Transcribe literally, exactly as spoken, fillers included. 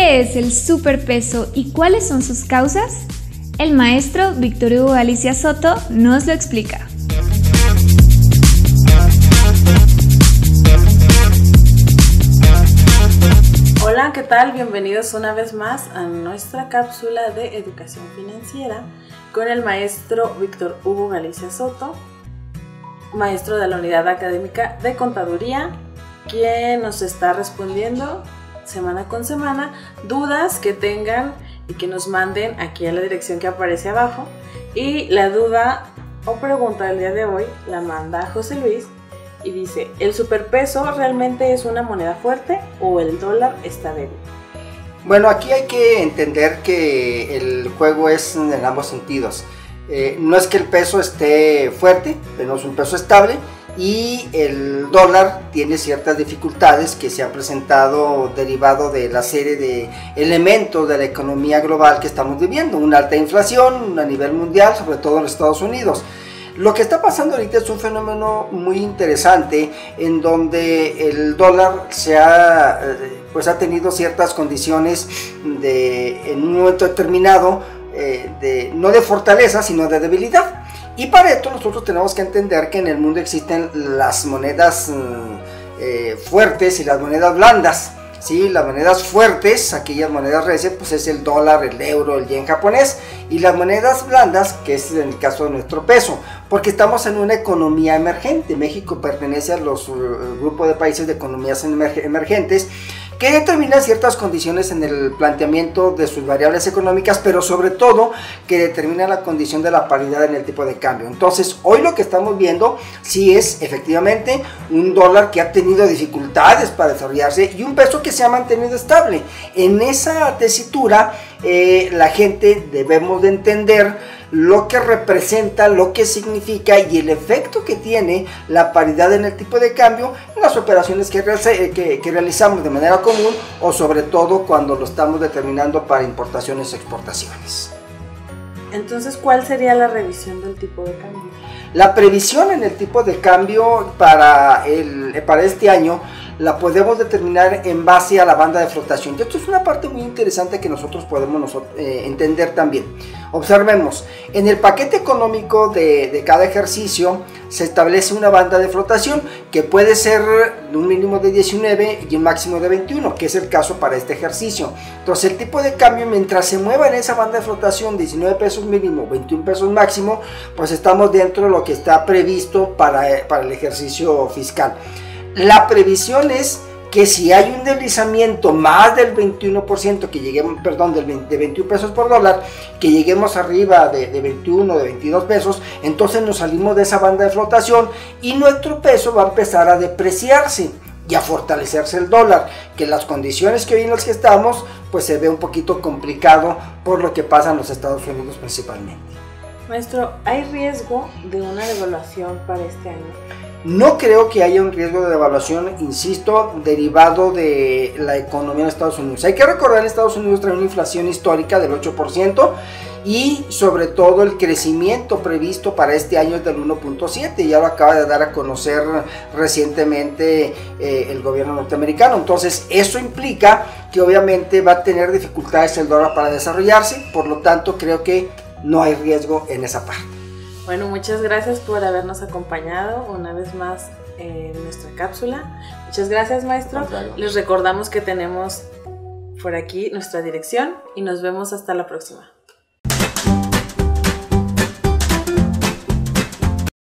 ¿Qué es el superpeso y cuáles son sus causas? El maestro Víctor Hugo Galicia Soto nos lo explica. Hola, ¿qué tal? Bienvenidos una vez más a nuestra cápsula de educación financiera con el maestro Víctor Hugo Galicia Soto, maestro de la Unidad Académica de Contaduría, quien nos está respondiendo semana con semana dudas que tengan y que nos manden aquí a la dirección que aparece abajo. Y la duda o pregunta del día de hoy la manda José Luis y dice: ¿el superpeso realmente es una moneda fuerte o el dólar está débil? Bueno, aquí hay que entender que el juego es en ambos sentidos. Eh, no es que el peso esté fuerte, pero es un peso estable, y el dólar tiene ciertas dificultades que se han presentado derivado de la serie de elementos de la economía global que estamos viviendo, una alta inflación a nivel mundial, sobre todo en Estados Unidos. Lo que está pasando ahorita es un fenómeno muy interesante en donde el dólar se ha, pues ha tenido ciertas condiciones de, en un momento determinado, eh, de, no de fortaleza, sino de debilidad. Y para esto nosotros tenemos que entender que en el mundo existen las monedas eh, fuertes y las monedas blandas. ¿Sí? Las monedas fuertes, aquellas monedas recias, pues es el dólar, el euro, el yen japonés, y las monedas blandas, que es en el caso de nuestro peso, porque estamos en una economía emergente. México pertenece a los uh, grupos de países de economías emergentes que determinan ciertas condiciones en el planteamiento de sus variables económicas, pero sobre todo que determina la condición de la paridad en el tipo de cambio. Entonces, hoy lo que estamos viendo sí es efectivamente un dólar que ha tenido dificultades para desarrollarse y un peso que se ha mantenido estable. En esa tesitura, eh, la gente debemos de entender lo que representa, lo que significa y el efecto que tiene la paridad en el tipo de cambio en las operaciones que, que, que realizamos de manera común, o sobre todo cuando lo estamos determinando para importaciones y exportaciones. Entonces, ¿cuál sería la revisión del tipo de cambio? La previsión en el tipo de cambio para, el, para este año la podemos determinar en base a la banda de flotación. Y esto es una parte muy interesante que nosotros podemos nosotros, eh, entender también. Observemos, en el paquete económico de, de cada ejercicio se establece una banda de flotación que puede ser de un mínimo de diecinueve y un máximo de veintiuno, que es el caso para este ejercicio. Entonces el tipo de cambio, mientras se mueva en esa banda de flotación, diecinueve pesos mínimo, veintiún pesos máximo, pues estamos dentro de lo que está previsto para, para el ejercicio fiscal. La previsión es que si hay un deslizamiento más del veintiuno por ciento, que lleguemos, perdón, del veinte, de veintiún pesos por dólar, que lleguemos arriba de, de veintiuno, de veintidós pesos, entonces nos salimos de esa banda de flotación y nuestro peso va a empezar a depreciarse y a fortalecerse el dólar, que las condiciones que hoy en las que estamos, pues se ve un poquito complicado por lo que pasa en los Estados Unidos principalmente. Maestro, ¿hay riesgo de una devaluación para este año? No creo que haya un riesgo de devaluación, insisto, derivado de la economía de Estados Unidos. Hay que recordar que Estados Unidos trae una inflación histórica del ocho por ciento y sobre todo el crecimiento previsto para este año es del uno punto siete. Ya lo acaba de dar a conocer recientemente eh, el gobierno norteamericano. Entonces eso implica que obviamente va a tener dificultades el dólar para desarrollarse. Por lo tanto, creo que no hay riesgo en esa parte. Bueno, muchas gracias por habernos acompañado una vez más en nuestra cápsula. Muchas gracias, maestro. Les recordamos que tenemos por aquí nuestra dirección y nos vemos hasta la próxima.